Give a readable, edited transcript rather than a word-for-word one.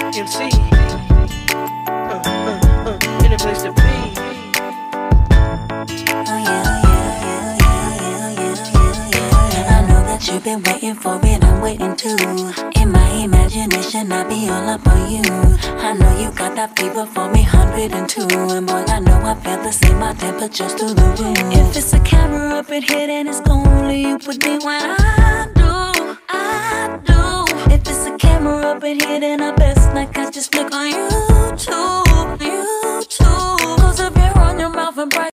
MC, in a place to be. I know that you've been waiting for it, I'm waiting too. In my imagination, I'll be all up on you. I know you got that fever for me, 102. And boy, I know I feel the same, my temperature's through the roof. If it's a camera up in here, then it's only you with me when I do. If it's a camera up in here, then I best like I just flick on you.